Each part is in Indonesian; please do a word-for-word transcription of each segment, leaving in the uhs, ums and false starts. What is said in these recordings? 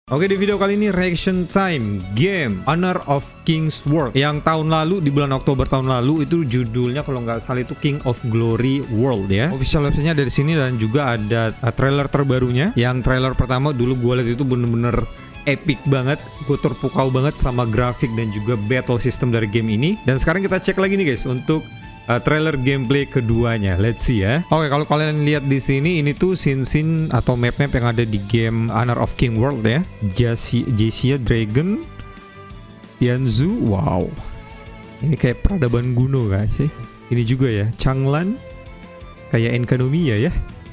Oke, di video kali ini reaction time game Honor of Kings World yang tahun lalu, di bulan Oktober tahun lalu, itu judulnya kalau nggak salah itu King of Glory World ya. Official websitenya dari sini, dan juga ada uh, trailer terbarunya. Yang trailer pertama dulu gue lihat itu bener-bener epic banget, gue terpukau banget sama grafik dan juga battle system dari game ini. Dan sekarang kita cek lagi nih guys untuk Uh, trailer gameplay keduanya. Let's see ya. Oke, kalau kalian lihat di sini, ini tuh scene-scene atau map-map yang ada di game Honor of King World ya. Jessia Dragon, Yanzu, wow. Ini kayak peradaban kuno gak sih? Ini juga ya, Changlan, kayak Enkanomiya ya.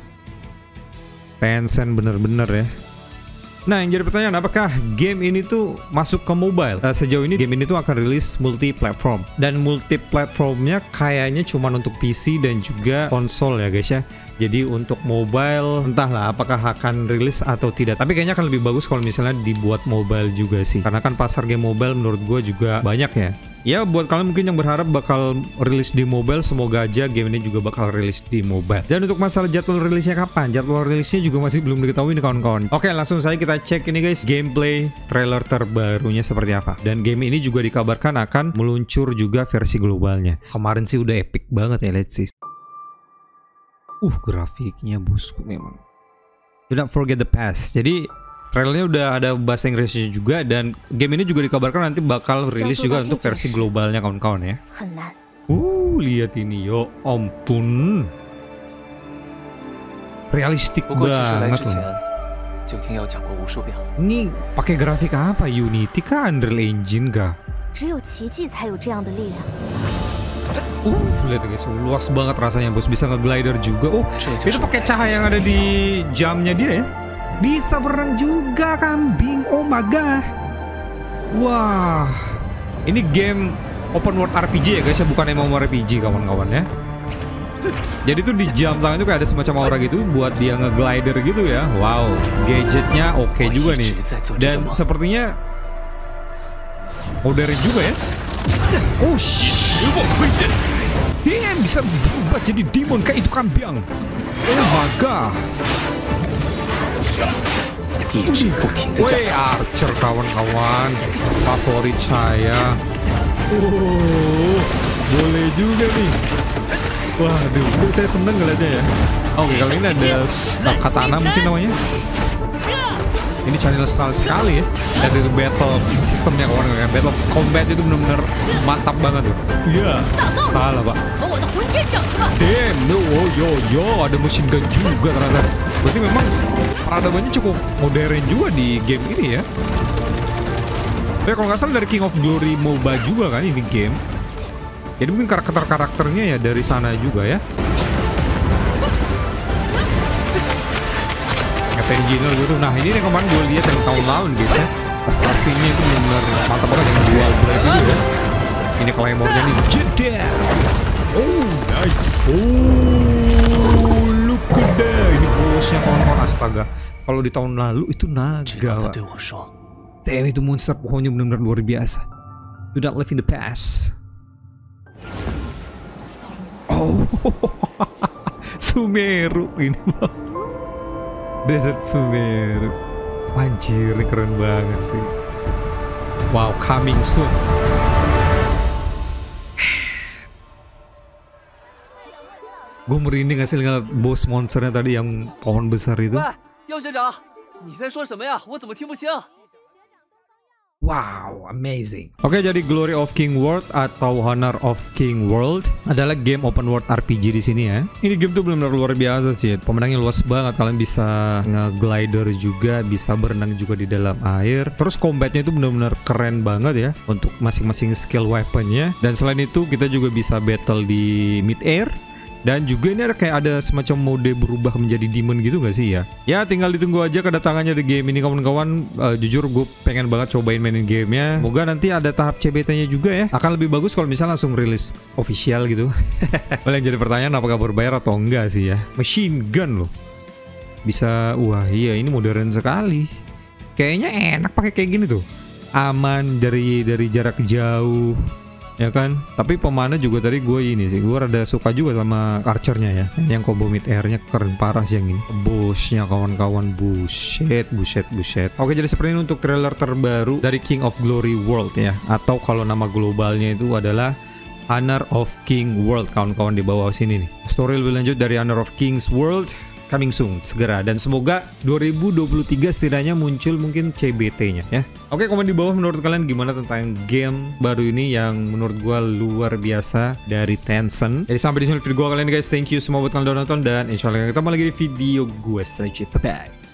Tencent bener-bener ya. Nah, yang jadi pertanyaan, apakah game ini tuh masuk ke mobile? Nah, sejauh ini game ini tuh akan rilis multi-platform, dan multi-platformnya kayaknya cuma untuk P C dan juga konsol ya guys ya. Jadi untuk mobile entahlah apakah akan rilis atau tidak. Tapi kayaknya akan lebih bagus kalau misalnya dibuat mobile juga sih, karena kan pasar game mobile menurut gue juga banyak ya. Ya, buat kalian mungkin yang berharap bakal rilis di mobile, semoga aja game ini juga bakal rilis di mobile. Dan untuk masalah jadwal rilisnya kapan? Jadwal rilisnya juga masih belum diketahui nih kawan-kawan. Oke, langsung saja kita cek ini guys, gameplay trailer terbarunya seperti apa. Dan game ini juga dikabarkan akan meluncur juga versi globalnya. Kemarin sih udah epic banget ya, let's see. Uh, grafiknya busuk memang. Do not forget the past. Jadi trailernya udah ada bahasa Inggrisnya juga, dan game ini juga dikabarkan nanti bakal rilis juga untuk versi globalnya kawan-kawan ya. Uh, lihat ini, yo ampun, realistik banget loh. Ini pakai grafik apa? Unity kah? Unreal Engine kah? Uh, lihat guys, luas banget rasanya bos, bisa nge-glider juga. Oh, itu pakai cahaya yang ada di jamnya dia ya. Bisa berenang juga kambing. Oh my god. Wah, ini game open world R P G ya guys ya, bukan MMORPG kawan-kawan ya. Jadi tuh di jam tangan itu kayak ada semacam aura gitu buat dia nge-glider gitu ya. Wow, gadgetnya oke okay juga nih. Dan sepertinya modern juga ya. Oh shit, dia bisa berubah jadi demon kayak itu kambing. Oh my god. Woi, Archer kawan-kawan, favorit saya. Oh, boleh juga nih. Waduh, itu saya seneng ngeliatnya ya. Oh, kali ini ada uh, katana mungkin namanya. Ini channel style sekali ya. Dari battle sistemnya kawan-kawan, battle combat itu benar-benar mantap banget tuh. Iya, salah pak. Damn, no, oh, yo yo, ada machine gun juga ternyata. Berarti memang peradabannya cukup modern juga di game ini ya. Tapi kalau nggak salah dari King of Glory MOBA juga kan ini game. Jadi mungkin karakter-karakternya ya dari sana juga ya. Kayak engineer gitu. Nah, ini yang kemarin gue lihat yang tahun lalu guys ya. Assassinnya itu benar mantap banget, yang dual blade itu ya. Ini claymore-nya nih. Jeddah. Oh, nice. Oh, look at that. Ini bosnya kawan-kawan, astaga. Kalau di tahun lalu itu naga. Damn, itu monster pokoknya benar-benar luar biasa. Do not live in the past. Oh, Sumeru ini. Desert Sumeru. Anjir, ini keren banget sih. Wow, coming soon. Gue merinding hasil ngeliat bos monsternya tadi yang pohon besar itu. Wow, amazing. Oke, jadi Glory of King World atau Honor of King World adalah game open world R P G di sini ya. Ini game tuh benar-benar luar biasa sih. Pemenangnya luas banget. Kalian bisa nge-glider juga, bisa berenang juga di dalam air. Terus combatnya itu benar-benar keren banget ya untuk masing-masing skill weaponnya. Dan selain itu kita juga bisa battle di mid air. Dan juga ini ada kayak ada semacam mode berubah menjadi demon gitu gak sih ya? Ya tinggal ditunggu aja kedatangannya di game ini kawan-kawan. uh, Jujur gue pengen banget cobain mainin gamenya. Semoga nanti ada tahap C B T-nya juga ya. Akan lebih bagus kalau misalnya langsung rilis official gitu. Boleh jadi pertanyaan apakah berbayar atau enggak sih ya. Machine gun loh. Bisa, wah iya ini modern sekali. Kayaknya enak pakai kayak gini tuh. Aman dari dari jarak jauh. ya kan. Tapi pemanah juga tadi gue ini sih, gue rada suka juga sama archernya ya, yang combo mid airnya keren parah sih yang ini. Bushnya kawan-kawan, buset buset buset. Oke, jadi seperti ini untuk trailer terbaru dari King of Glory World ya, atau kalau nama globalnya itu adalah Honor of King World, kawan-kawan di bawah sini nih. Story lebih lanjut dari Honor of King's World coming soon, segera, dan semoga dua ribu dua puluh tiga setidaknya muncul mungkin C B T-nya ya. Oke, komen di bawah menurut kalian gimana tentang game baru ini yang menurut gua luar biasa dari Tencent. Jadi sampai di sini video gua kalian guys, thank you semua buat kalian udah nonton, dan insya Allah kita ketemu lagi di video gue selanjutnya. Bye bye.